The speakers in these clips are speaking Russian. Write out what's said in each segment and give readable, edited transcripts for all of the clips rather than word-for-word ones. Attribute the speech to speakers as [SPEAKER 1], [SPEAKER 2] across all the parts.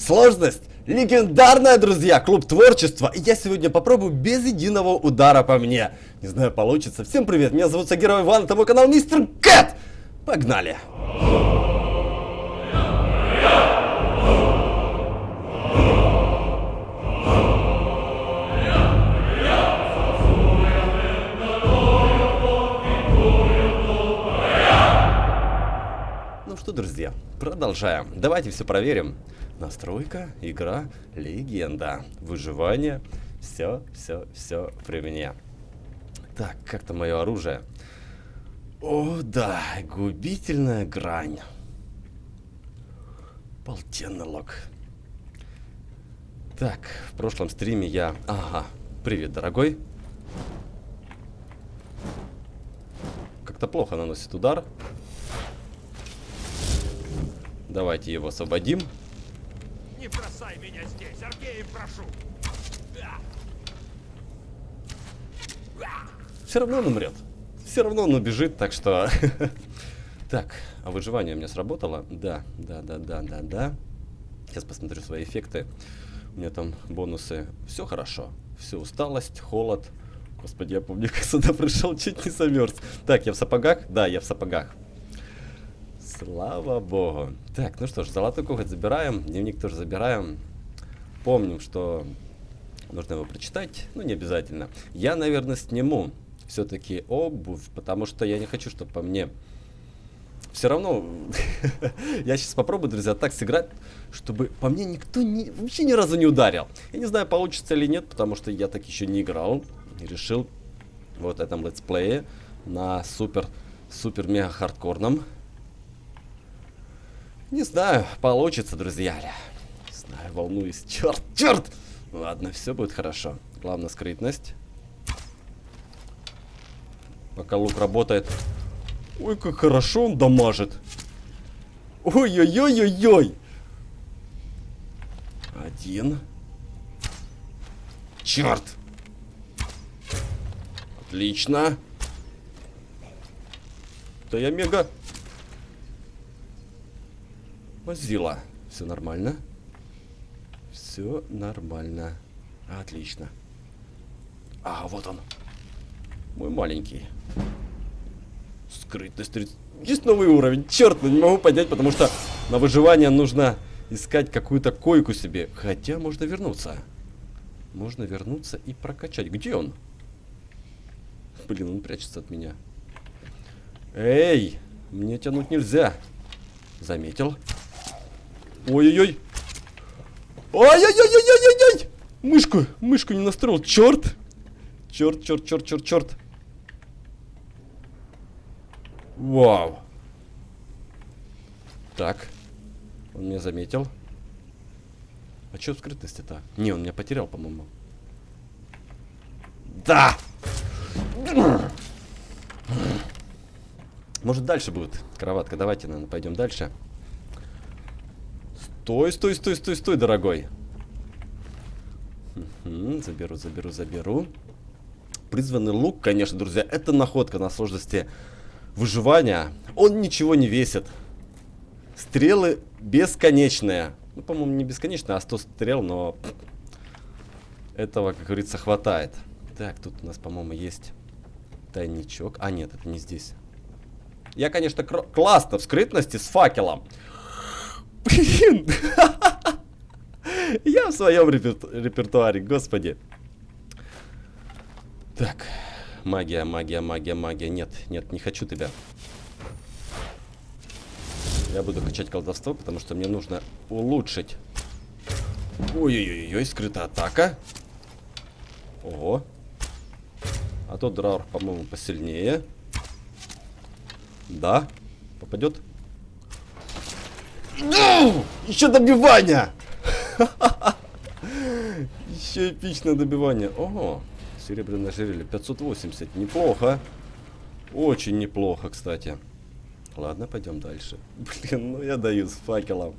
[SPEAKER 1] Сложность легендарная, друзья, клуб творчества. И я сегодня попробую без единого удара по мне. Не знаю, получится. Всем привет, меня зовут Сагиров Иван, это мой канал Мистер Кэт. Погнали. Ну что, друзья, продолжаем. Давайте все проверим. Настройка, игра, легенда, выживание. Все при мне. Так, как-то мое оружие. О, да, губительная грань. Полтенный лог. Так, в прошлом стриме я... Ага, привет, дорогой. Как-то плохо наносит удар. Давайте его освободим.
[SPEAKER 2] Не бросай меня здесь, Аркеев, прошу.
[SPEAKER 1] Все равно он умрет. Все равно он убежит, так что... Так, а выживание у меня сработало? Да. Сейчас посмотрю свои эффекты. У меня там бонусы. Все хорошо. Все, усталость, холод. Господи, я помню, как сюда пришел, чуть не замерз. Так, я в сапогах? Да, я в сапогах. Слава богу. Так, ну что ж, золотой коготь забираем. Дневник тоже забираем. Помним, что нужно его прочитать. Ну, не обязательно. Я, наверное, сниму все-таки обувь, потому что я не хочу, чтобы по мне... Все равно... Я сейчас попробую, друзья, так сыграть, чтобы по мне никто вообще ни разу не ударил. Я не знаю, получится или нет, потому что я так еще не играл. И решил вот этом летсплее на супер-мега хардкорном. Не знаю, получится, друзья. Не знаю, волнуюсь. Черт! Ладно, все будет хорошо. Главное, скрытность. Пока лук работает. Ой, как хорошо он дамажит. Ой-ой-ой-ой-ой. Один. Черт! Отлично. Да я мега... Возила. Все нормально. Все нормально. Отлично. А, вот он. Мой маленький. Скрытность 30. Есть новый уровень. Черт, ну не могу поднять, потому что на выживание нужно искать какую-то койку себе. Хотя можно вернуться. Можно вернуться и прокачать. Где он? Блин, он прячется от меня. Эй, мне тянуть нельзя. Заметил. Ой-ой-ой. Ой-ой-ой-ой-ой-ой! Мышку не настроил. Черт! Черт. Вау. Так. Он меня заметил. А что в скрытности-то? Не, он меня потерял, по-моему. Да! Может, дальше будет кроватка. Давайте, наверное, пойдем дальше. Стой, дорогой. Заберу. Призванный лук, конечно, друзья, это находка на сложности выживания. Он ничего не весит. Стрелы бесконечные. Ну, по-моему, не бесконечные, а 100 стрел, но этого, как говорится, хватает. Так, тут у нас, по-моему, есть тайничок. А, нет, это не здесь. Я, конечно, классно в скрытности с факелом. Блин! Я в своем репертуаре, господи. Так, магия. Нет, не хочу тебя. Я буду качать колдовство, потому что мне нужно улучшить. Ой-ой-ой, скрытая атака. Ого. А тот драур, по-моему, посильнее. Да, попадет. Еще добивание! Еще эпичное добивание. Ого, серебряное ожерелье 580. Неплохо. Очень неплохо, кстати. Ладно, пойдем дальше. Блин, ну я даю с факелом.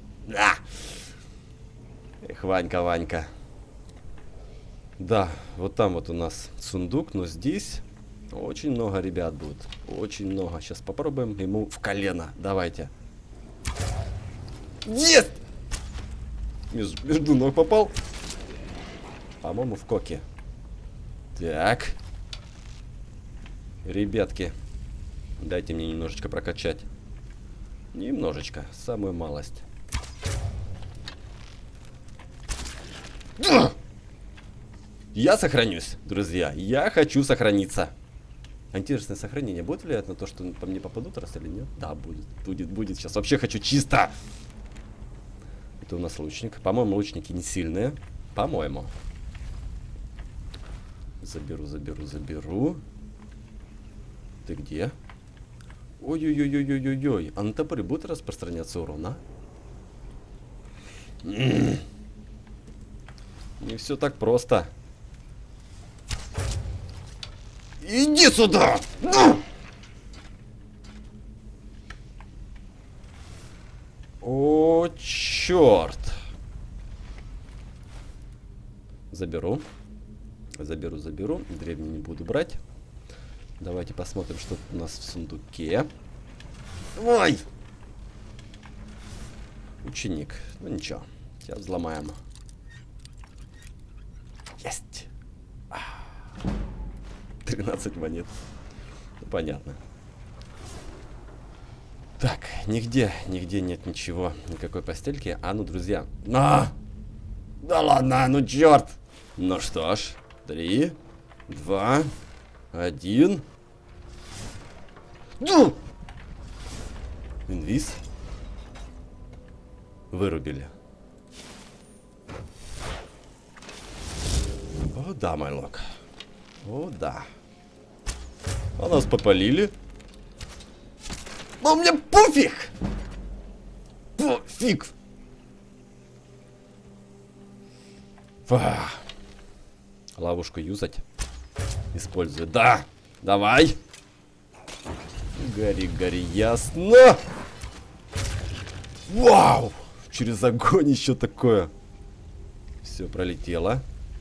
[SPEAKER 1] Эх, Ванька. Да, вот там вот у нас сундук, но здесь очень много ребят будет. Очень много. Сейчас попробуем ему в колено. Давайте. Есть! Между ног попал. По-моему, в коке. Так. Ребятки. Дайте мне немножечко прокачать. Немножечко. Самую малость. Я сохранюсь, друзья. Я хочу сохраниться. Интересное сохранение будет влиять на то, что по мне попадут раз или нет? Да, будет. Будет. Сейчас вообще хочу чисто. Это у нас лучник. По-моему, лучники не сильные. По-моему. Заберу. Ты где? Ой-ой-ой-ой-ой-ой. А на топоре будет распространяться урон, а? Не все так просто. Иди сюда! О, черт! Заберу. Древний не буду брать. Давайте посмотрим, что у нас в сундуке. Ой! Ученик. Ну ничего. Сейчас взломаем. Есть! 13 монет. Ну, понятно. Так, нигде нет ничего. Никакой постельки. А ну, друзья. Да ладно, ну черт! Ну что ж. 3, 2, 1. Инвиз. Вырубили. О, да, майлок. О, да. А нас попалили. Но мне пофиг! Пофиг! Ловушку юзать. Использую. Да! Давай! Гори, ясно! Вау! Через огонь еще такое. Все пролетело.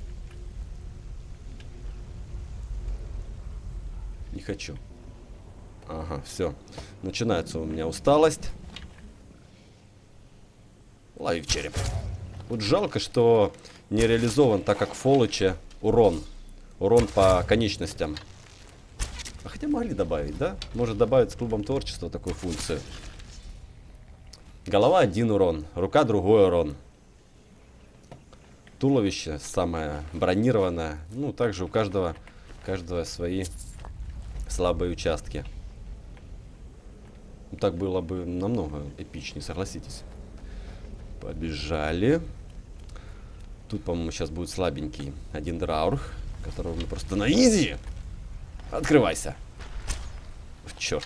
[SPEAKER 1] Не хочу. Ага, все. Начинается у меня усталость. Лови в череп. Вот жалко, что не реализован, так как в Фоллаче урон. Урон по конечностям. А хотя могли добавить, да? Может добавить с клубом творчества такую функцию. Голова 1 урон. Рука другой урон. Туловище самое бронированное. Ну, также у каждого свои слабые участки. Ну, так было бы намного эпичнее, согласитесь. Побежали. Тут, по-моему, сейчас будет слабенький один Драурх, которого мы просто на изи. Открывайся. Черт.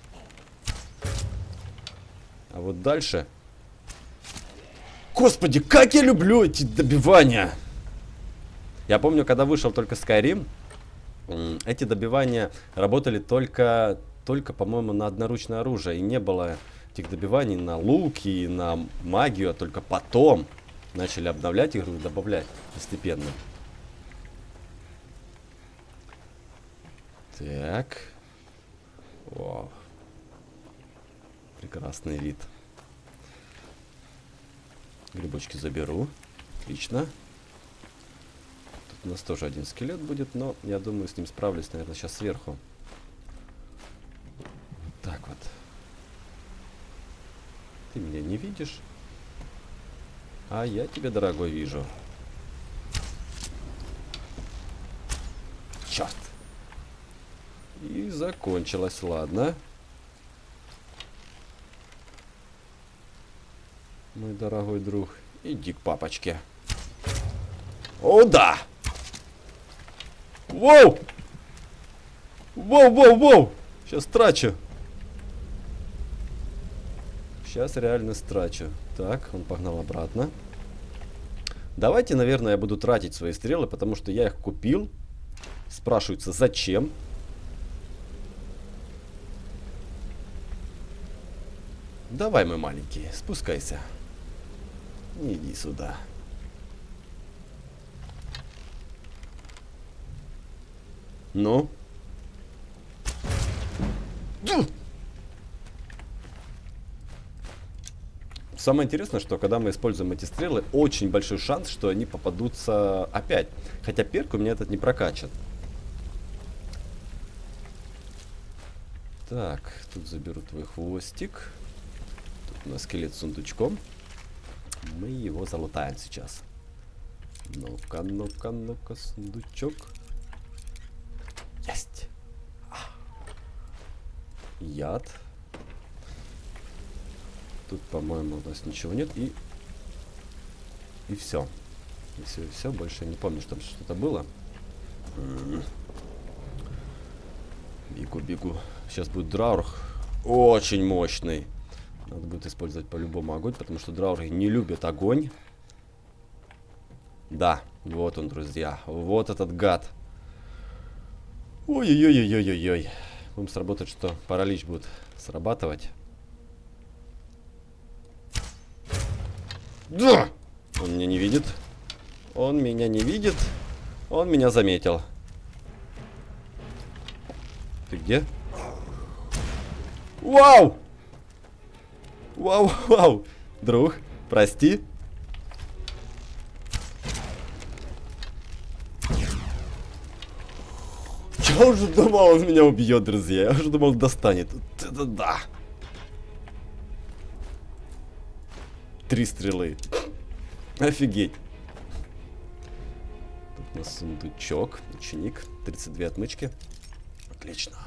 [SPEAKER 1] А вот дальше. Господи, как я люблю эти добивания. Я помню, когда вышел только Skyrim, эти добивания работали только, по-моему, на одноручное оружие. И не было этих добиваний на луки и на магию, а только потом начали обновлять игру и добавлять постепенно. Так. О. Прекрасный вид. Грибочки заберу. Отлично. Тут у нас тоже один скелет будет, но я думаю, с ним справлюсь, наверное, сейчас сверху. Вот так вот. Ты меня не видишь, а я тебя, дорогой, вижу. Черт. И закончилось, ладно. Мой дорогой друг, иди к папочке. О, да! Воу! Воу! Сейчас трачу. Сейчас реально страчу. Так, он погнал обратно. Давайте, наверное, я буду тратить свои стрелы, потому что я их купил. Спрашивается, зачем? Давай, мой маленький, спускайся. Иди сюда. Ну? самое интересное, что когда мы используем эти стрелы, очень большой шанс, что они попадутся опять. Хотя перк у меня этот не прокачан. Так, тут заберу твой хвостик. Тут у нас скелет с сундучком. Мы его залутаем сейчас. Ну-ка, ну-ка, ну-ка, сундучок. Есть. Яд. Тут, по-моему, у нас ничего нет. И все. И все, и все. Больше я не помню, что там что-то было. Бегу, бегу. Сейчас будет драург. Очень мощный. Надо будет использовать по-любому огонь, потому что драурги не любят огонь. Да, вот он, друзья. Вот этот гад. Ой-ой-ой-ой-ой-ой. Будем сработать, что паралич будет срабатывать. Да! Он меня не видит. Он меня не видит. Он меня заметил. Ты где? Вау! Вау, вау! Друг, прости. Я уже думал, он меня убьет, друзья. Я уже думал, достанет. Это да. 3 стрелы. Офигеть. Тут у нас сундучок. Ученик. 32 отмычки. Отлично.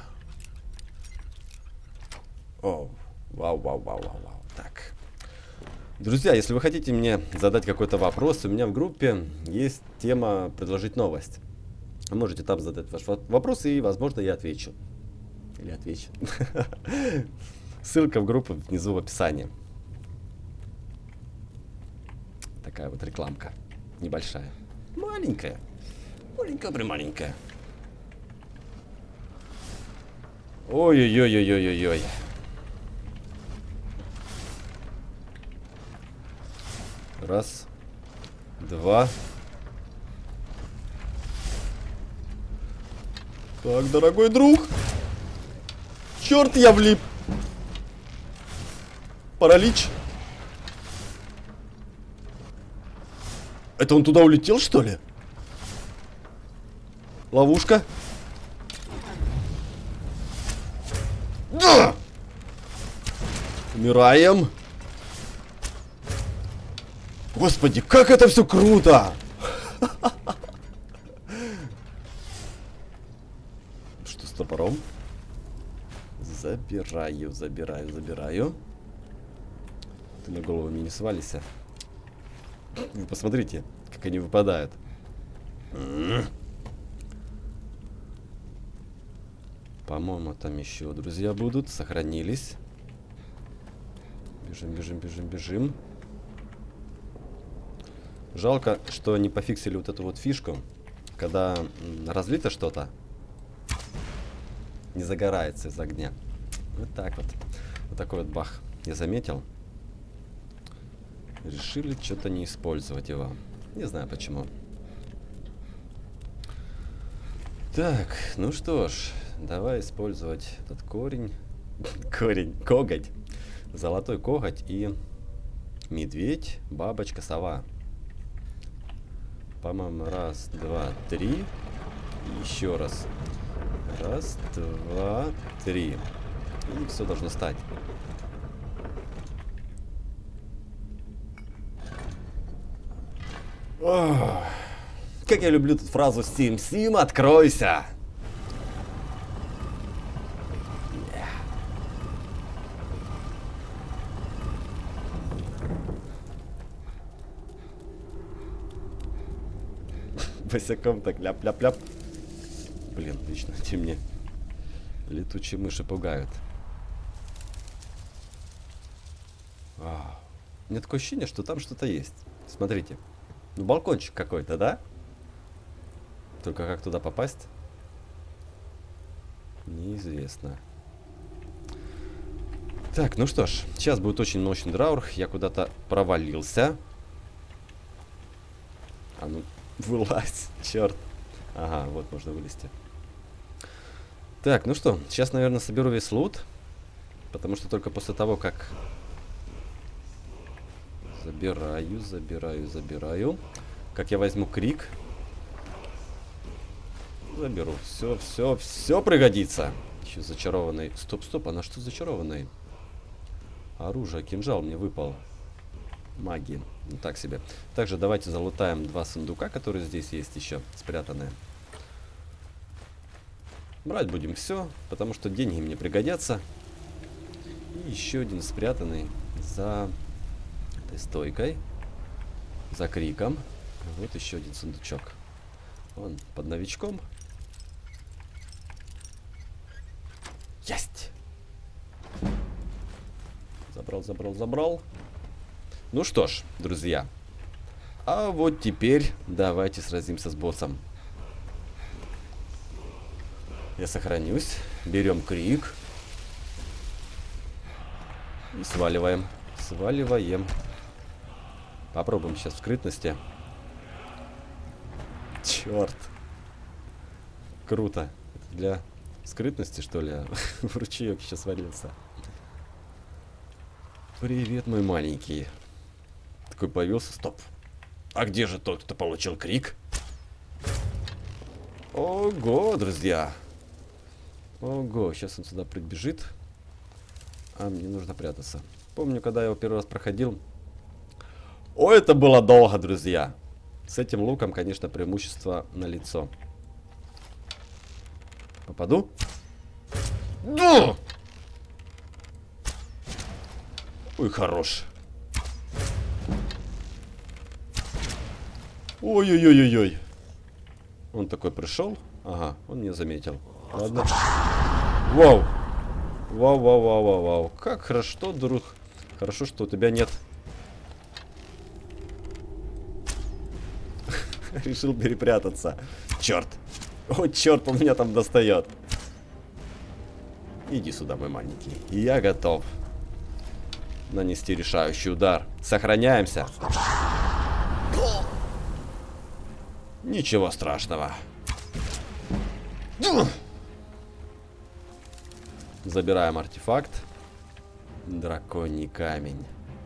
[SPEAKER 1] О, вау, вау, вау, вау, вау. Так. Друзья, если вы хотите мне задать какой-то вопрос, у меня в группе есть тема «Предложить новость». Вы можете там задать ваш вопрос, и, возможно, я отвечу. Или отвечу. Ссылка в группу внизу в описании. Такая вот рекламка. Небольшая. Маленькая. Маленькая-прималенькая. Ой-ой-ой-ой-ой-ой-ой. Раз. Два. Так, дорогой друг. Черт, я влип. Паралич. Это он туда улетел, что ли? Ловушка. Да! Умираем. Господи, как это все круто! Что с топором? Забираю, забираю, забираю. Ты на голову мне не свалися. Вы посмотрите, как они выпадают. По-моему, там еще друзья будут. Сохранились. Бежим, бежим, бежим, бежим. Жалко, что не пофиксили вот эту вот фишку. Когда разлито что-то, не загорается из огня. Вот так вот. Вот такой вот бах. Я заметил. Решили что-то не использовать его. Не знаю почему. Так, ну что ж. Давай использовать этот корень. Коготь. Золотой коготь и медведь, бабочка, сова. По-моему, раз, два, три. Еще раз. Раз, два, три. И все должно стать. Ох, как я люблю тут фразу «Сим, Сим, откройся!» Босиком так ляп-ляп-ляп. Блин, лично эти мне летучие мыши пугают. У меня такое ощущение, что там что-то есть. Смотрите. Ну, балкончик какой-то, да? Только как туда попасть? Неизвестно. Так, ну что ж. Сейчас будет очень мощный драург. Я куда-то провалился. А ну, вылазь, черт. Ага, вот можно вылезти. Так, ну что, сейчас, наверное, соберу весь лут. Потому что только после того, как Забираю. Как я возьму крик? Заберу. Все пригодится. Еще зачарованный. Стоп, а на что зачарованный? Оружие, кинжал мне выпал. Магии. Ну, так себе. Также давайте залутаем 2 сундука, которые здесь есть еще спрятанные. Брать будем все, потому что деньги мне пригодятся. И еще один спрятанный за этой стойкой. За криком. Вот еще один сундучок. Он под новичком. Есть! Забрал. Ну что ж, друзья. А вот теперь давайте сразимся с боссом. Я сохранюсь. Берем крик. И сваливаем. Попробуем сейчас в скрытности. Черт. Круто. Это для скрытности, что ли? В ручеек сейчас свалился. Привет, мой маленький. Такой появился. Стоп. А где же тот, кто получил крик? Ого, друзья. Ого, сейчас он сюда прибежит. А мне нужно прятаться. Помню, когда я его первый раз проходил. О, это было долго, друзья. С этим луком, конечно, преимущество налицо. Попаду? Ну! Ой, хорош. Ой-ой-ой-ой-ой. Он такой пришел. Ага, он меня заметил. Ладно. Вау. Вау. Как хорошо, друг. Хорошо, что у тебя нет. Решил перепрятаться. Черт. О, черт, он меня там достает. Иди сюда, мой маленький. Я готов нанести решающий удар. Сохраняемся. Ничего страшного. Забираем артефакт. Драконий камень.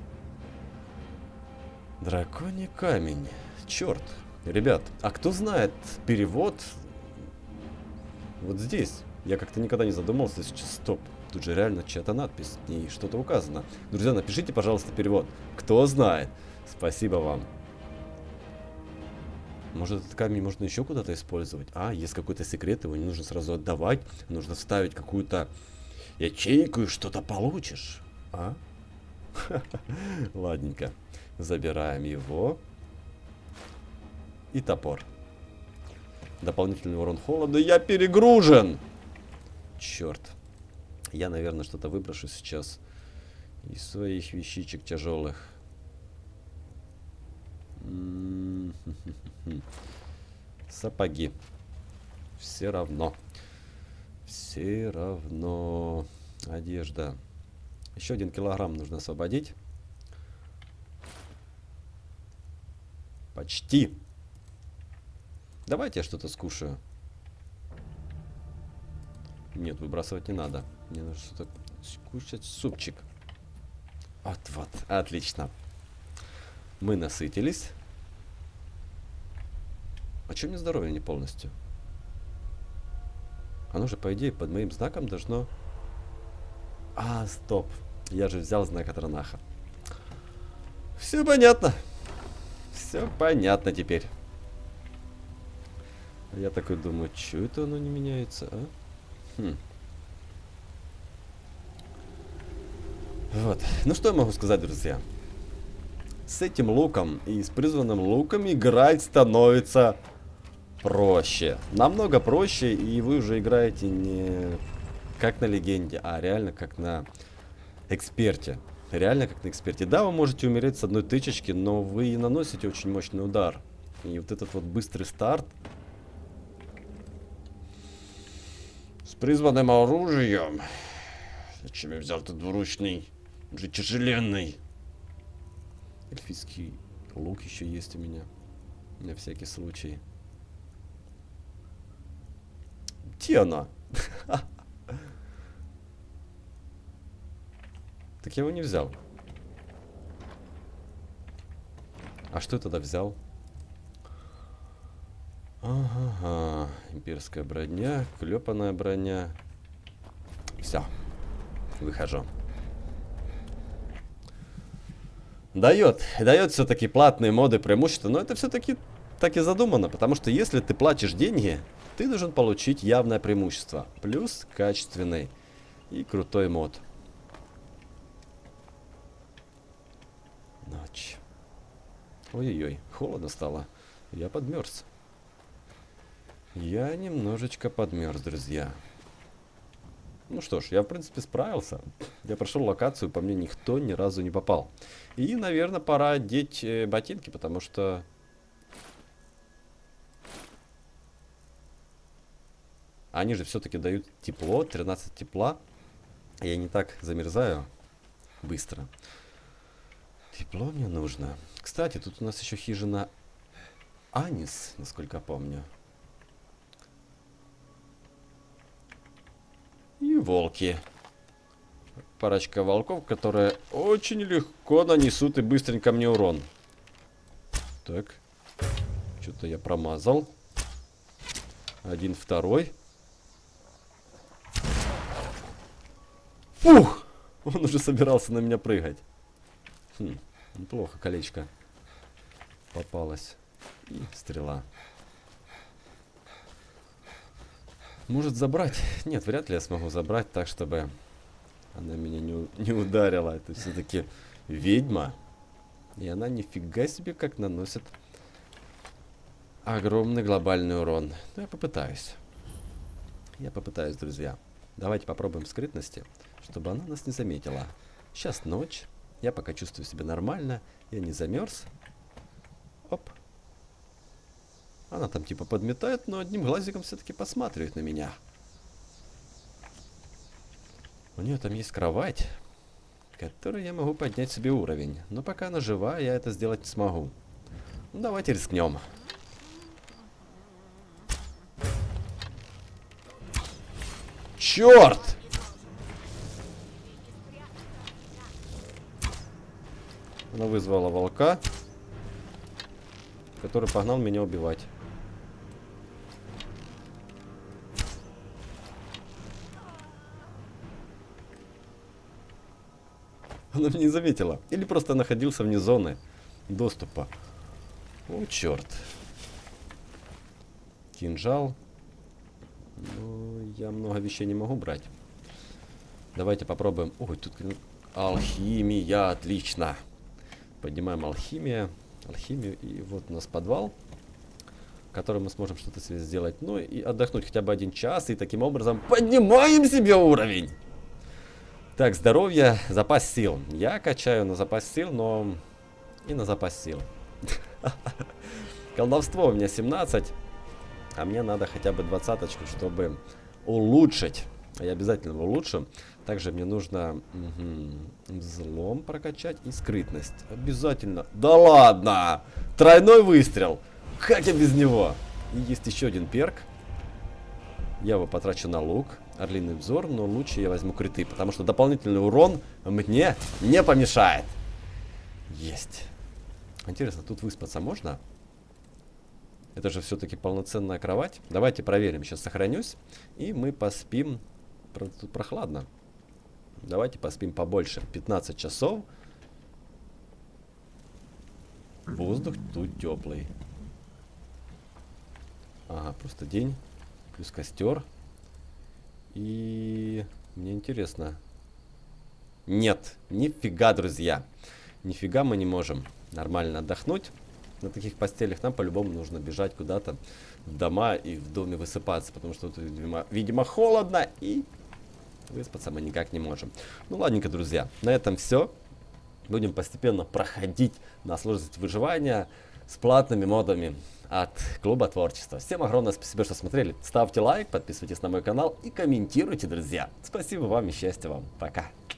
[SPEAKER 1] Драконий камень. Черт. Ребят, а кто знает перевод вот здесь? Я как-то никогда не задумывался. Сейчас, стоп. Тут же реально чья-то надпись. И что-то указано. Друзья, напишите, пожалуйста, перевод. Кто знает. Спасибо вам. Может, этот камень можно еще куда-то использовать? А, есть какой-то секрет, его не нужно сразу отдавать. Нужно вставить какую-то ячейку и что-то получишь. А? Ладненько. Забираем его. И топор. Дополнительный урон холода. Я перегружен! Черт. Я, наверное, что-то выброшу сейчас из своих вещичек тяжелых. Сапоги. Все равно. Одежда. Еще 1 килограмм нужно освободить. Почти. Давайте я что-то скушаю. Нет, выбрасывать не надо. Мне нужно что-то скушать. Супчик. Вот. Отлично. Мы насытились. А что мне здоровье не полностью? Оно же, по идее, под моим знаком должно... А, стоп. Я же взял знак от Ранаха. Все понятно. Все понятно теперь. Я такой думаю, что это оно не меняется, а? Вот. Ну что я могу сказать, друзья? С этим луком и с призванным луком играть становится проще. Намного проще, и вы уже играете не как на легенде, а реально как на эксперте. Реально как на эксперте. Да, вы можете умереть с одной тычечки, но вы наносите очень мощный удар. И вот этот вот быстрый старт с призванным оружием. Зачем я взял этот двуручный? Он же тяжеленный. Эльфийский лук еще есть у меня. На всякий случай. Где она? Так я его не взял. А что я тогда взял? Ага, имперская броня, клепанная броня. Все, выхожу. Дает все-таки платные моды преимущества, но это все-таки так и задумано, потому что если ты платишь деньги, ты должен получить явное преимущество, плюс качественный и крутой мод. Ночь. Ой-ой-ой, холодно стало. Я подмерз. Я немножечко подмерз, друзья. Ну что ж, я в принципе справился. Я прошел локацию, по мне никто ни разу не попал. И, наверное, пора одеть ботинки, потому что... Они же все-таки дают тепло, 13 тепла. Я не так замерзаю быстро. Тепло мне нужно. Кстати, тут у нас еще хижина Анис, насколько помню. И волки. Парочка волков, которые очень легко нанесут и быстренько мне урон. Так. Что-то я промазал. Один, второй. Фух! Он уже собирался на меня прыгать. Неплохо колечко попалось. И стрела. Может забрать? Нет, вряд ли я смогу забрать так, чтобы она меня не ударила. Это все-таки ведьма. И она нифига себе как наносит огромный глобальный урон. Но я попытаюсь. Я попытаюсь, друзья. Давайте попробуем скрытности, чтобы она нас не заметила. Сейчас ночь. Я пока чувствую себя нормально. Я не замерз. Оп. Она там типа подметает, но одним глазиком все-таки посматривает на меня. У нее там есть кровать, которой я могу поднять себе уровень. Но пока она жива, я это сделать не смогу. Ну, давайте рискнем. Черт! Она вызвала волка, который погнал меня убивать. Она меня не заметила. Или просто находился вне зоны доступа. О, черт. Кинжал. Ну, я много вещей не могу брать. Давайте попробуем. Ой, тут алхимия. Отлично. Поднимаем алхимию. И вот у нас подвал, в котором мы сможем что-то себе сделать. Ну и отдохнуть хотя бы 1 час. И таким образом поднимаем себе уровень. Так, здоровье, запас сил. Я качаю на запас сил, но и на запас сил. Колдовство у меня 17. А мне надо хотя бы 20-очку, чтобы улучшить. Я обязательно его улучшу. Также мне нужно взлом прокачать и скрытность. Обязательно. Да ладно! Тройной выстрел! Как я без него? И есть еще один перк. Я его потрачу на лук. Орлиный взор, но лучше я возьму криты, потому что дополнительный урон мне не помешает. Есть. Интересно, тут выспаться можно? Это же все-таки полноценная кровать. Давайте проверим. Сейчас сохранюсь. И мы поспим. Тут прохладно. Давайте поспим побольше. 15 часов. Воздух тут теплый. Ага, просто день. Плюс костер. И мне интересно. Нет, нифига, друзья. Нифига мы не можем нормально отдохнуть. На таких постелях нам по-любому нужно бежать куда-то в дома и в доме высыпаться. Потому что тут, видимо, холодно и выспаться мы никак не можем. Ну ладненько, друзья, на этом все. Будем постепенно проходить на сложность выживания с платными модами от Клуба Творчества. Всем огромное спасибо, что смотрели. Ставьте лайк, подписывайтесь на мой канал и комментируйте, друзья. Спасибо вам и счастья вам. Пока.